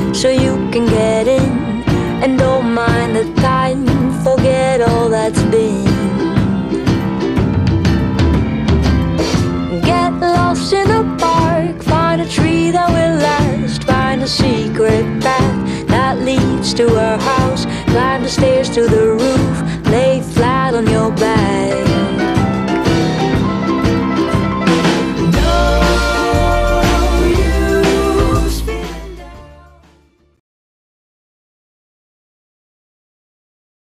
so you can get in. And don't mind the time, forget all that's been. Get lost in a park, find a tree that will last. Find a secret path that leads to our house. Climb the stairs to the